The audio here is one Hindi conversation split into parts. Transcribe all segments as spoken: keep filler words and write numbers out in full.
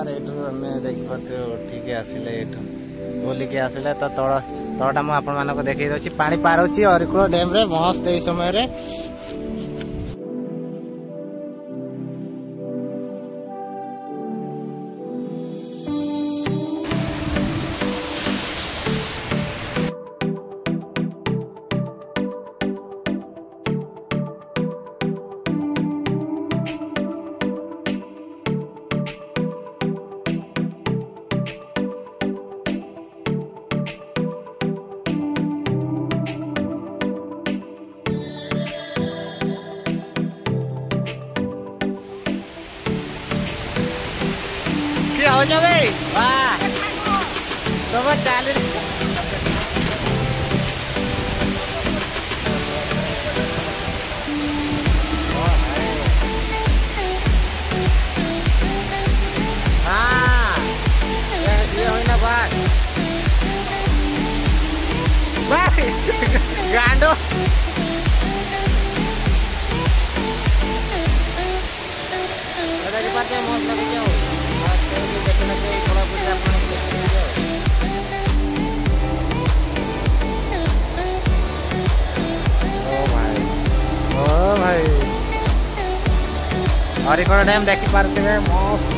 यार एठू हमें देखि पाते ठीक आसिले एठू बोली के आसिले तो तळ तळटा मु आपन मानको देखै दछि पानी पार होछि अरिकुळ डैम रे मस्त एई समय रे हो जावे वाह सब चाली हाँ ये होई ना बात भाई गांडो अरे के पाते मौत लग जाओ देखने से थोड़ा कुछ अपने ओ भाई ओ भाई अरिकुळ डैम देखि पारते मस्त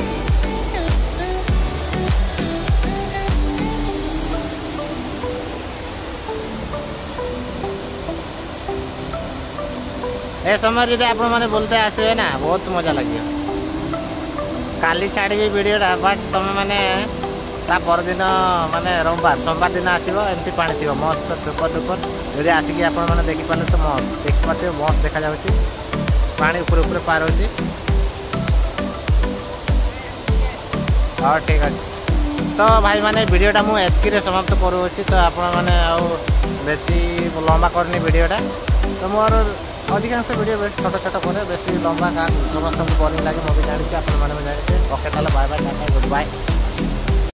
ए समय जब आप मैंने बोलते आसवे ना बहुत मजा लगे काली छाड़ी वीडियोटा बट तुम मैंने परदिन माने रविवार सोमवार दिन आसो एमती पानी थी मस्त सुपर डुपर जब आसिक आपने देखिपारे तो मस्त देखिपे मस्त देखा जाऊँगी पानी ऊपर ऊपर पार हो हाँ ठीक अच्छे तो भाई माने वीडियोटा मुझे समाप्त करुँच तो आपण मैंने बेसी लंबा करनी वीडियोटा तो मोर अधिकांश वीडियो छोट छोट करे बेसी लंबा का समस्त बोरिंग लगे मुझे जानी आप जाने okay bye bye tata good bye.